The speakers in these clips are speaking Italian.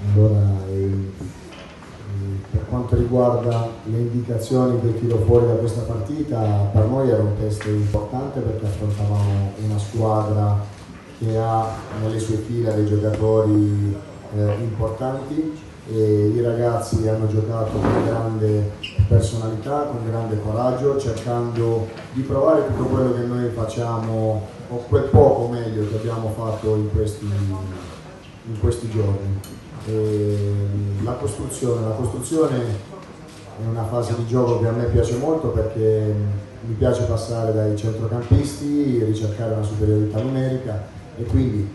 Allora, per quanto riguarda le indicazioni che tiro fuori da questa partita, per noi era un test importante perché affrontavamo una squadra che ha nelle sue fila dei giocatori importanti e i ragazzi hanno giocato con grande personalità, con grande coraggio, cercando di provare tutto quello che noi facciamo, o quel poco meglio che abbiamo fatto in questi giorni. La costruzione è una fase di gioco che a me piace molto perché mi piace passare dai centrocampisti, ricercare una superiorità numerica e quindi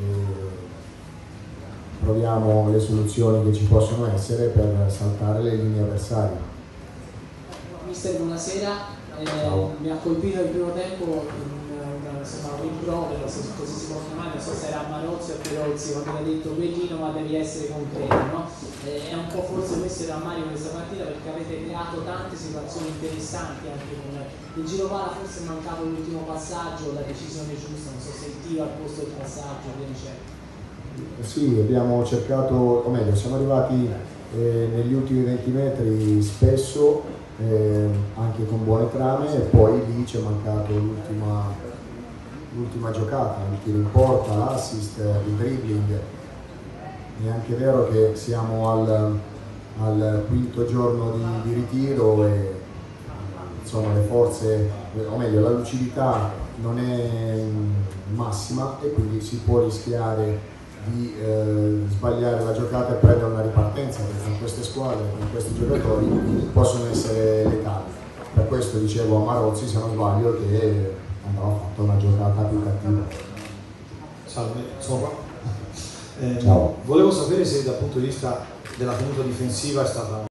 proviamo le soluzioni che ci possono essere per saltare le linee avversarie. Mister, buonasera. Mi ha colpito il primo tempo un rimprovero, se così si può chiamare, non so se era a Marozzi o a Perozzi quando ha detto Bellino ma devi essere concreto, no? È un po' forse questo il rammarico di questa partita perché avete creato tante situazioni interessanti anche con il giro palla, forse è mancato l'ultimo passaggio, la decisione giusta, non so se il tiro al posto del passaggio, via dicendo. Sì, abbiamo cercato, o meglio, siamo arrivati negli ultimi 20 metri spesso, anche con buone trame, e poi lì ci è mancato l'ultima giocata, il tiro in porta, l'assist, il dribbling. È anche vero che siamo al quinto giorno di ritiro e insomma le forze, o meglio la lucidità non è massima e quindi si può rischiare di sbagliare la giocata e prendere una ripartenza, perché con queste squadre, con questi giocatori possono essere letali. Per questo dicevo a Marozzi, se non sbaglio, che andava fatta una giocata più cattiva. Salve, sono qua. Ciao. Volevo sapere se dal punto di vista della tenuta difensiva è stata